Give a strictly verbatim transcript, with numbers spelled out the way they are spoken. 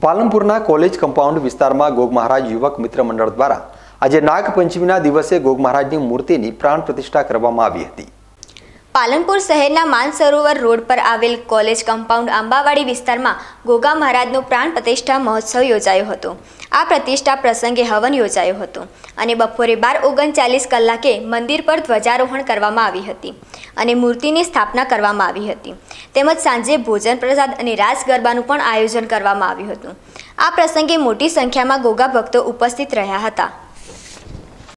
પાલનપુરના college compound વિસ્તારમાં ગોગ મહારાજ યુવક મિત્ર મંડળ દ્વારા આજે નાગપંચમીના દિવસે ગોગ મહારાજની મૂર્તિની પ્રાણ પ્રતિષ્ઠા કરવામાં આવી હતી। પાલનપુર શહેરના માનસરોવર રોડ પર આવેલ કોલેજ કમ્પાઉન્ડ આંબાવાડી વિસ્તારમાં ગોગા મહારાજનો પ્રાણ પ્રતિષ્ઠા મહોત્સવ યોજાયો હતો। આ પ્રતિષ્ઠા પ્રસંગે હવન યોજાયો હતો અને બપોરે બાર ઓગણચાલીસ કલાકે મંદિર પર ધ્વજારોહણ કરવામાં આવી હતી અને મૂર્તિની સ્થાપના કરવામાં આવી હતી। તેમજ સાંજે ભોજન પ્રસાદ અને રાસ ગરબાનું પણ આયોજન કરવામાં આવ્યું હતું। આ પ્રસંગે મોટી સંખ્યામાં ગોગા ભક્તો ઉપસ્થિત રહ્યા હતા।